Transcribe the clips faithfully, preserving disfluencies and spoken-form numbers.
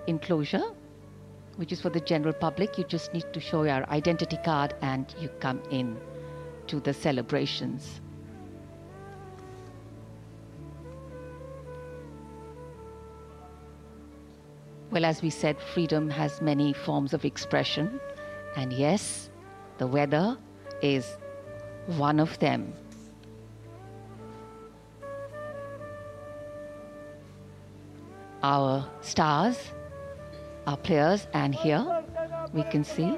enclosure, which is for the general public. You just need to show your identity card and you come in to the celebrations. Well, as we said, freedom has many forms of expression. And yes, the weather is one of them. Our stars, our players, and here we can see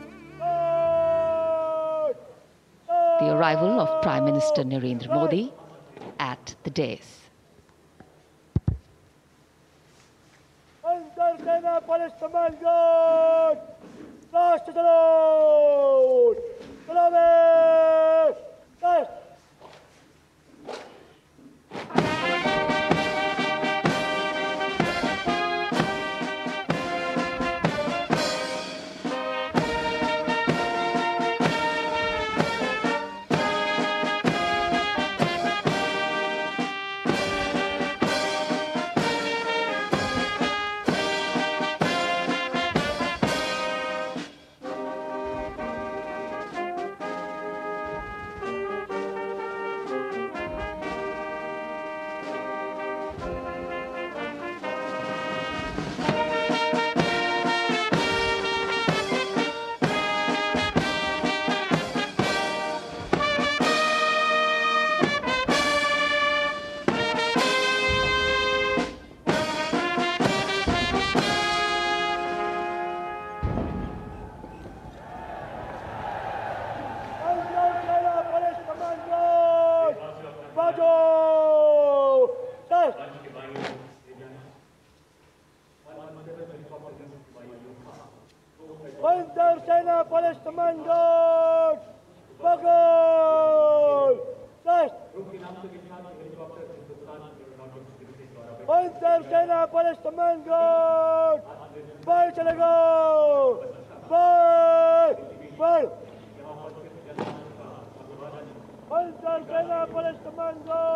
the arrival of Prime Minister Narendra Modi at the dais. Seena Police Command, bye, chale go, bye.